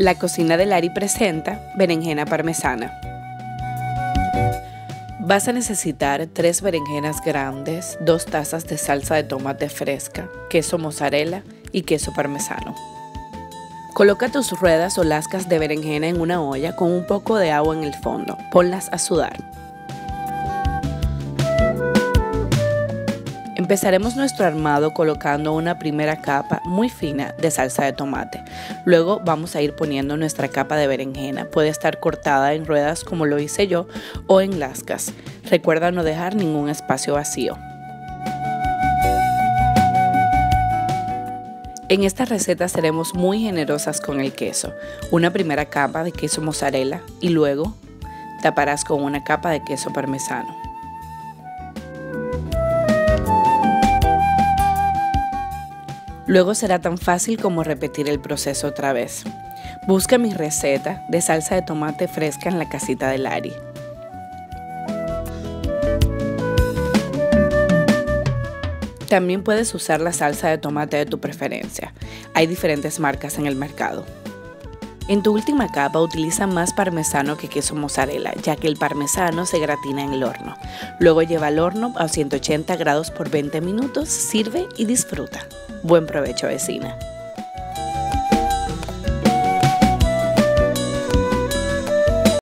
La cocina de Lari presenta berenjena parmesana. Vas a necesitar 3 berenjenas grandes, 2 tazas de salsa de tomate fresca, queso mozzarella y queso parmesano. Coloca tus ruedas o lascas de berenjena en una olla con un poco de agua en el fondo. Ponlas a sudar. Empezaremos nuestro armado colocando una primera capa muy fina de salsa de tomate. Luego vamos a ir poniendo nuestra capa de berenjena. Puede estar cortada en ruedas como lo hice yo o en lascas. Recuerda no dejar ningún espacio vacío. En esta receta seremos muy generosas con el queso. Una primera capa de queso mozzarella y luego taparás con una capa de queso parmesano. Luego será tan fácil como repetir el proceso otra vez. Busca mi receta de salsa de tomate fresca en la casita de Lari. También puedes usar la salsa de tomate de tu preferencia. Hay diferentes marcas en el mercado. En tu última capa utiliza más parmesano que queso mozzarella, ya que el parmesano se gratina en el horno. Luego lleva al horno a 180 grados por 20 minutos, sirve y disfruta. Buen provecho, vecina.